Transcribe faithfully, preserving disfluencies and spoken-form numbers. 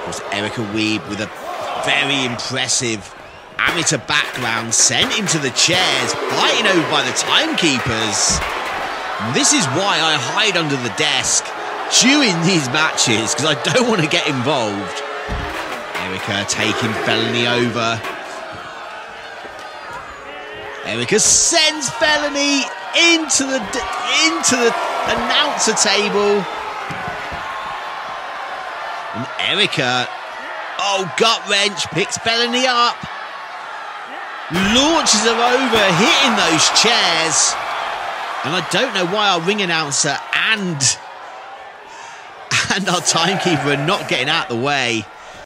was Erica Wiebe with a very impressive amateur background, sent into the chairs, fighting over by the timekeepers. This is why I hide under the desk during these matches, because I don't want to get involved. Erica taking Felony over. Erica sends Felony into the into the announcer table. And Erica, oh, gut wrench, picks Felony up. Launches her over, hitting those chairs. And I don't know why our ring announcer and, and our timekeeper are not getting out of the way.